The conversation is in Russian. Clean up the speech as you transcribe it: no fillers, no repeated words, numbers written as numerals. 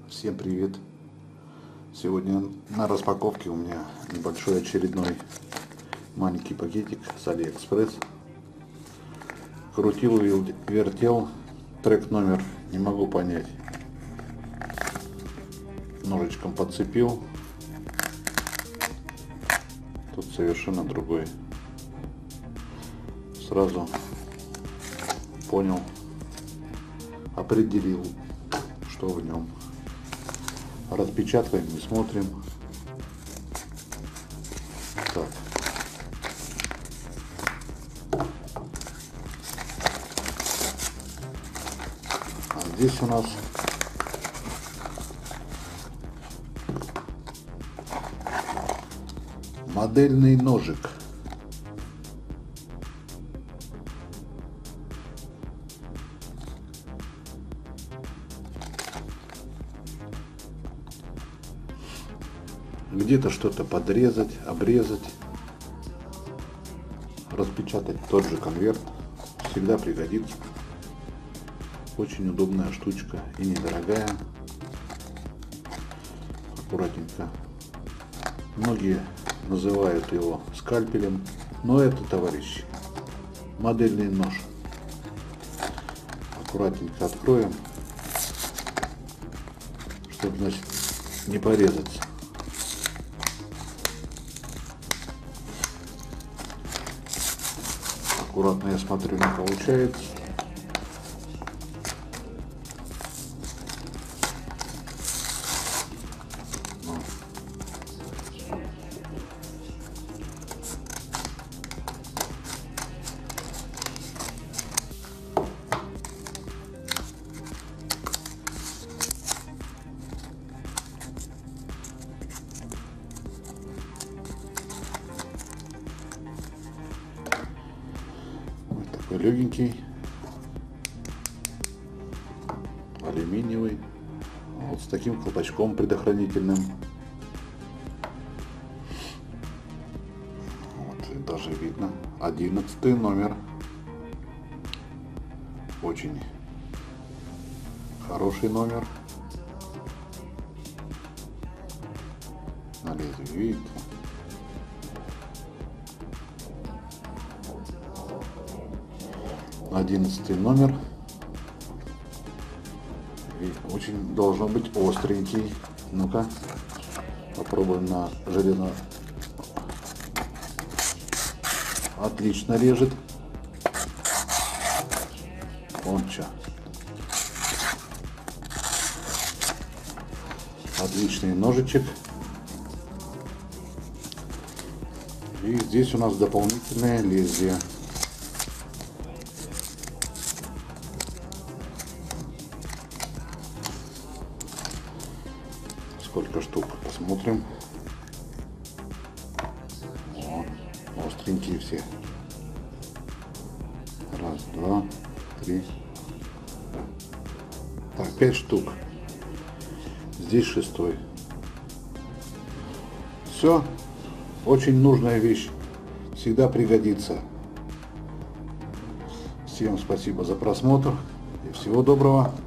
Всем привет! Сегодня на распаковке у меня небольшой очередной маленький пакетик с Алиэкспресс. Крутил и вертел, трек номер не могу понять. Ножичком подцепил. Тут совершенно другой. Сразу понял, определил, что в нем. Распечатываем и смотрим. Так. А здесь у нас модельный ножик. Где-то что-то подрезать, обрезать, распечатать тот же конверт всегда пригодится. Очень удобная штучка и недорогая. Аккуратненько. Многие называют его скальпелем, но это, товарищи, модельный нож. Аккуратненько откроем, чтобы, значит, не порезаться. Аккуратно, я смотрю, не получается. Такой легенький, алюминиевый, вот с таким колпачком предохранительным. Вот, и даже видно 11 номер. Очень хороший номер. На лезвие видите. 11 номер. И очень должен быть остренький. Ну-ка, попробуем на железо. Отлично режет. Вон что. Отличный ножичек. И здесь у нас дополнительное лезвие. Сколько штук, посмотрим. О, остренькие все. Раз, два, три. Так, 5 штук. Здесь 6-й. Все. Очень нужная вещь. Всегда пригодится. Всем спасибо за просмотр. И всего доброго.